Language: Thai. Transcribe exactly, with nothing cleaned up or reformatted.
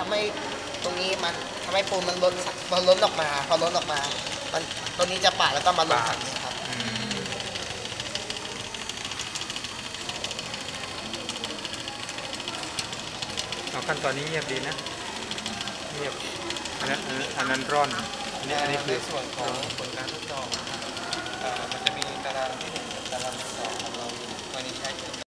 ทำให้ตรงนี้มันทำให้ปูนมันล้นมันล้นออกมาพอล้นออกมามันตรงนี้จะปาดแล้วก็มาลงถังนี้ครับเอาขั้นตอนนี้เงียบดีนะเงียบอันนั้นอันนั้นร่อนอันนี้อันนี้คือในส่วนของผลการทดสอบมันจะมีตารางที่หนึ่งกับตารางที่สองของเราวันนี้ใช้